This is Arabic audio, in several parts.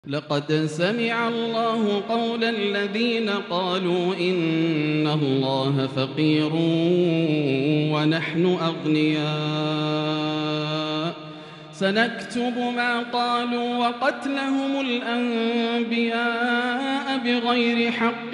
لقد سمع الله قول الذين قالوا إن الله فقير ونحن أغنياء سنكتب ما قالوا وقتلهم الأنبياء بغير حق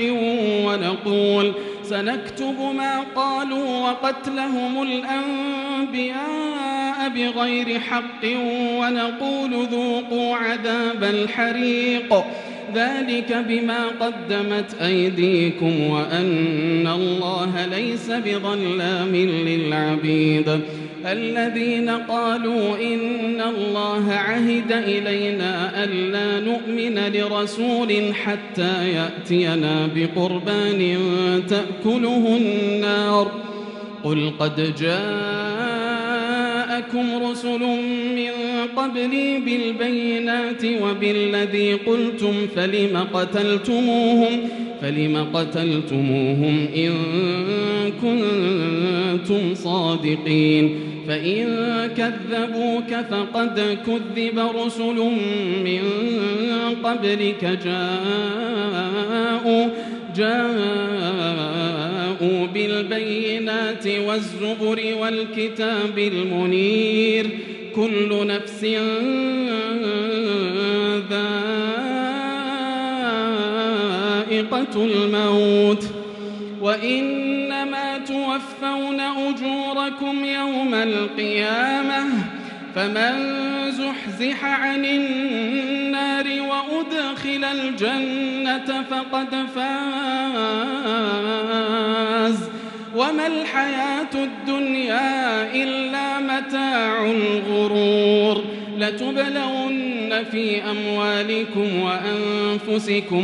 ونقول ذوقوا عذاب الحريق ذلك بما قدمت أيديكم وأن الله ليس بظلام للعبيد. الذين قالوا إن الله عهد إلينا ألا نؤمن لرسول حتى يأتينا بقربان تأكله النار قل قد جاءكم رسل من قبلي بالبينات وبالذي قلتم فلم قتلتموهم إن كنتم صادقين فإن كذبوك فقد كذب رسل من قبلك جاءوا بالبينات والزبر والكتاب المنير كل نفس ذائقة الموت وإنما توفون أجوركم يوم القيامة فمن زحزح عن النار وأدخل الجنة فقد فاز وما الحياة الدنيا إلا متاع الغرور. لتبلون في أموالكم وأنفسكم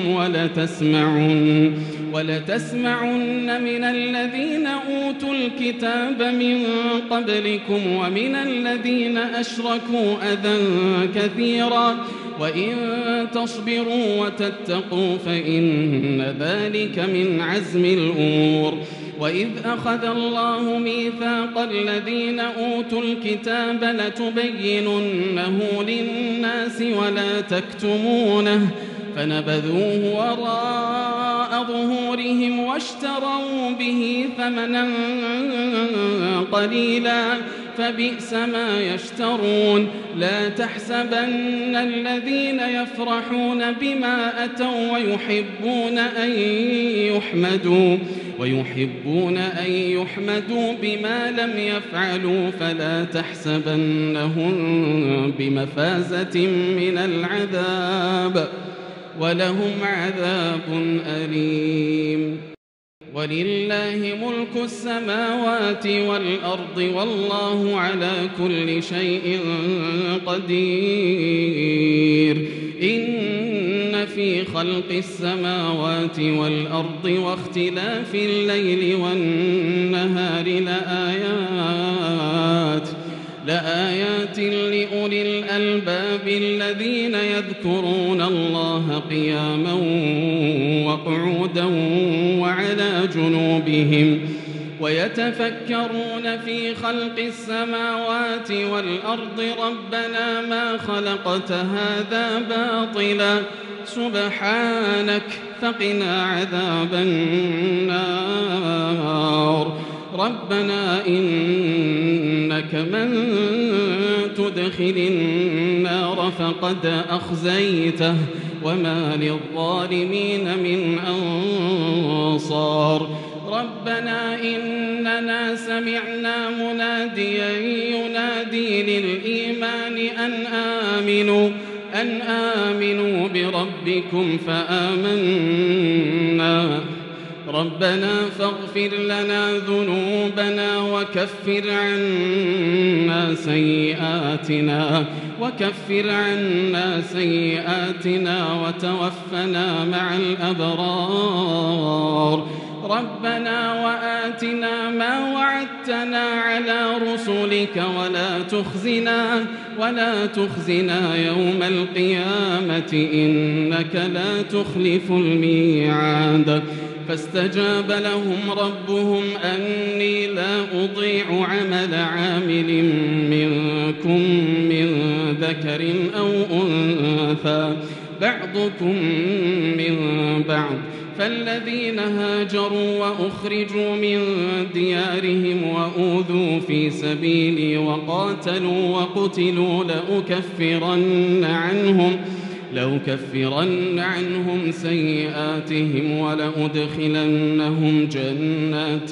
ولتسمعن من الذين أوتوا الكتاب من قبلكم ومن الذين أشركوا أذى كثيرا وإن تصبروا وتتقوا فإن ذلك من عزم الأمور. وإذ أخذ الله ميثاق الذين أوتوا الكتاب لتبيننه للناس ولا تكتمونه فنبذوه وراء ظهورهم واشتروا به ثمنا قليلا فبئس ما يشترون. لا تحسبن الذين يفرحون بما أتوا ويحبون أن يحمدوا بما لم يفعلوا فلا تحسبنهم بمفازة من العذاب ولهم عذاب أليم. ولله ملك السماوات والأرض والله على كل شيء قدير. إن في خلق السماوات والأرض واختلاف الليل والنهار لآيات لأولي الألباب الذين يذكرون الله قياما وقعودا وعلى جنوبهم ويتفكرون في خلق السماوات والأرض ربنا ما خلقت هذا باطلا سبحانك فقنا عذاب النار. ربنا إنك من تدخل النار فقد أخزيته وما للظالمين من أنصار. ربنا إننا سمعنا مناديا ينادي للإيمان أن آمنوا بربكم فآمنا. ربنا فاغفر لنا ذنوبنا وكفر عنا سيئاتنا وتوفنا مع الأبرار. ربنا وآتنا ما وعدتنا على رسلك ولا تخزنا يوم القيامة إنك لا تخلف الميعاد. فاستجاب لهم ربهم أني لا أضيع عمل عامل منكم من ذكر أو أنثى بعضكم من بعض. فالذين هاجروا وأخرجوا من ديارهم وأوذوا في سبيلي وقاتلوا وقتلوا لأكفرن عنهم سيئاتهم ولأدخلنهم جنات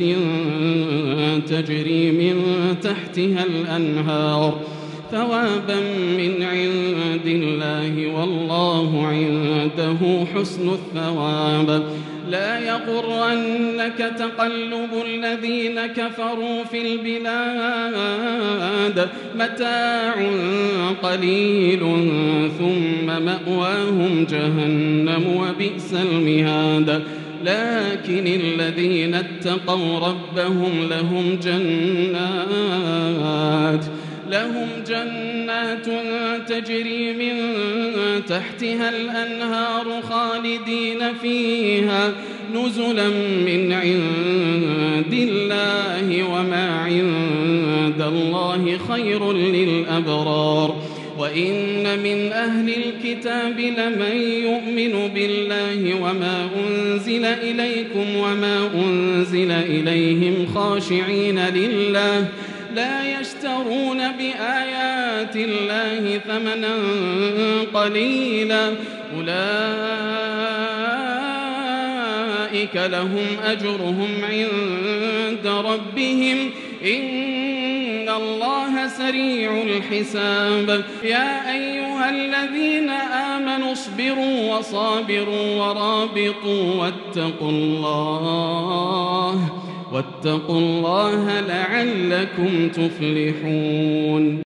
تجري من تحتها الأنهار ثوابا من عند الله والله عنده حسن الثواب. لا يغرنك تقلب الذين كفروا في البلاد متاع قليل ثم مأواهم جهنم وبئس المهاد. لكن الذين اتقوا ربهم لهم جنات تجري من تحتها الأنهار خالدين فيها نزلا من عند الله وما عند الله خير للأبرار. وإن من أهل الكتاب لمن يؤمن بالله وما أنزل إليكم وما أنزل إليهم خاشعين لله لا يشترون بآيات الله ثمنا قليلا أولئك لهم أجرهم عند ربهم إن الله سريع الحساب. يا أيها الذين آمنوا اصبروا وصابروا ورابطوا واتقوا الله لعلكم تفلحون.